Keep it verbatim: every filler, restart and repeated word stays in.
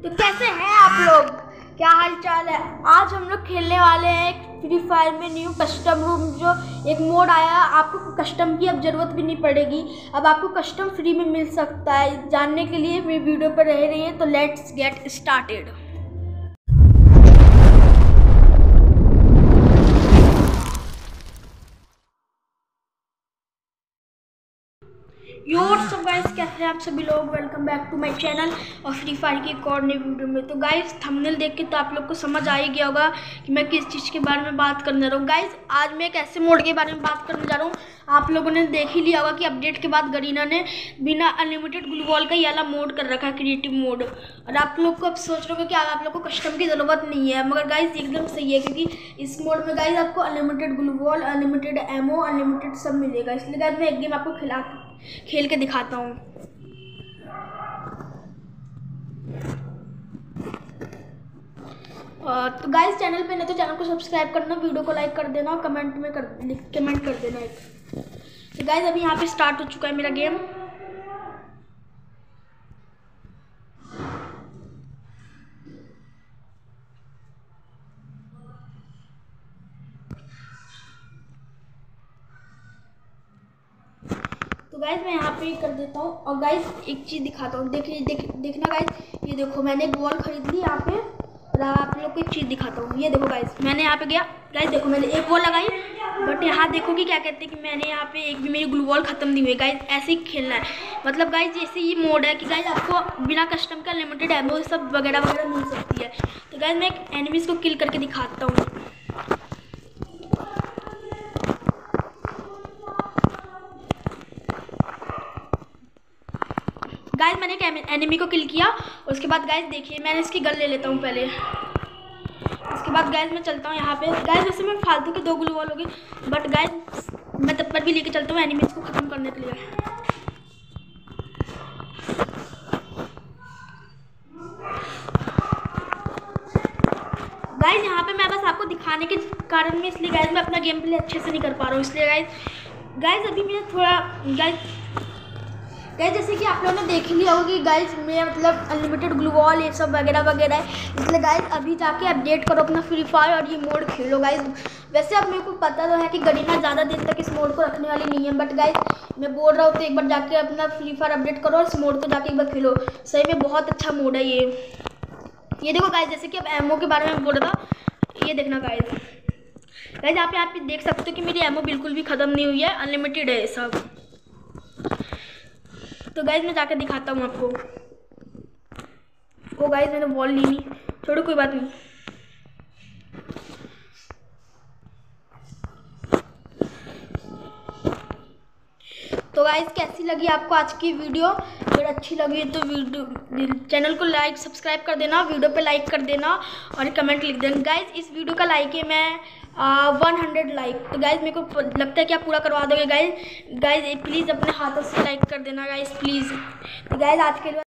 तो कैसे हैं आप लोग, क्या हाल चाल है। आज हम लोग खेलने वाले हैं फ्री फायर में न्यू कस्टम रूम, जो एक मोड आया। आपको कस्टम की अब ज़रूरत भी नहीं पड़ेगी, अब आपको कस्टम फ्री में मिल सकता है। जानने के लिए मेरी वीडियो पर रह रही है, तो लेट्स गेट स्टार्टेड। योर सब गाइस, कैसे हैं आप सभी लोग। Welcome back to my channel और फ्री फायर की एक और नई वीडियो में। तो गाइस थंबनेल देख के तो आप लोग को समझ आ ही गया होगा कि मैं किस चीज़ के बारे में बात करने जा रहा हूँ। गाइस आज मैं एक ऐसे मोड के बारे में बात करने जा रहा हूँ। आप लोगों ने देख ही लिया होगा कि अपडेट के बाद गरीना ने बिना अनलिमिटेड ग्लू वॉल का ये वाला मोड कर रखा है, क्रिएटिव मोड। और आप लोग को अब सोच रहे हो कि आप लोग को कस्टम की ज़रूरत नहीं है, मगर गाइस एकदम सही है, क्योंकि इस मोड में गाइस आपको unlimited glue wall, unlimited ammo, unlimited सब मिलेगा। इसलिए गाइस मैं एक गेम आपको खिला खेल के दिखाता हूँ। तो गाइस चैनल पे नहीं तो चैनल को सब्सक्राइब करना, वीडियो को लाइक कर देना, कमेंट में कर कमेंट कर देना एक। तो गाइस अभी यहाँ पे स्टार्ट हो चुका है मेरा गेम। तो गाइस मैं यहाँ पे कर देता हूँ। और गाइस एक चीज़ दिखाता हूँ, देखिए देख देखना गाइस, ये देखो मैंने एक वॉल खरीद ली यहाँ पे। और आप लोग को एक चीज़ दिखाता हूँ, ये देखो गाइस मैंने यहाँ पे गया। गाइस देखो मैंने एक वॉल लगाई, बट यहाँ देखो कि क्या कहते हैं कि मैंने यहाँ पे एक भी मेरी ग्लू वॉल खत्म नहीं हुई। गाइस ऐसे ही खेलना है, मतलब गाइस जैसे ये मोड है कि गाइस आपको बिना कस्टम का लिमिटेड एमओ सब वगैरह वगैरह मिल सकती है। तो गाइस मैं एक एनिमीज को किल करके दिखाता हूँ। गाइस मैंने एक एनिमी को किल किया। उसके बाद गाइस देखिए मैंने इसकी गन ले लेता हूँ पहले। उसके बाद गाइस मैं चलता हूँ यहाँ पे। गाइस वैसे मैं फालतू के दो ग्लू वॉल हो गए, बट गाइस मैं तब पर भी लेके चलता हूँ एनिमीज को ख़त्म करने के लिए। गाइस यहाँ पे मैं बस आपको दिखाने के कारण में, इसलिए गाइस मैं अपना गेम प्ले अच्छे से नहीं कर पा रहा हूँ, इसलिए गाइस गाइस अभी मैं थोड़ा गाइस गाइस जैसे कि आप लोगों ने देख ही लिया होगा कि गाइस मेरा मतलब अनलिमिटेड ग्लू वॉल ये सब वगैरह वगैरह है। इसलिए गाइस अभी जाके अपडेट करो अपना फ्री फायर और ये मोड खेलो गाइस। वैसे अब मेरे को पता तो है कि गरीना ज़्यादा दिन तक इस मोड को रखने वाली नहीं है, बट गाइस मैं बोल रहा हूँ तो एक बार जाके अपना फ्री फायर अपडेट करो और इस मोड को जाके एक बार खेलो। सही में बहुत अच्छा मोड है ये। ये देखो गाइस जैसे कि अब एमओ के बारे में बोल रहा था, ये देखना गाइस गाइस आप यहाँ पे देख सकते हो कि मेरी एमओ बिल्कुल भी ख़त्म नहीं हुई है, अनलिमिटेड है सब। तो गाइस मैं जाकर दिखाता हूँ आपको। ओ गाइस मैंने वॉल ली नहीं, छोड़ो कोई बात नहीं। तो गाइस कैसी लगी आपको आज की वीडियो। अगर अच्छी लगी तो वीडियो चैनल को लाइक सब्सक्राइब कर देना, वीडियो पे लाइक कर देना और कमेंट लिख देना। गाइस इस वीडियो का लाइक है मैं वन हंड्रेड लाइक। तो गाइस मेरे को लगता है कि आप पूरा करवा दोगे गाइस। गाइस प्लीज़ अपने हाथों से लाइक कर देना गाइस प्लीज़। तो गाइस आज के लिए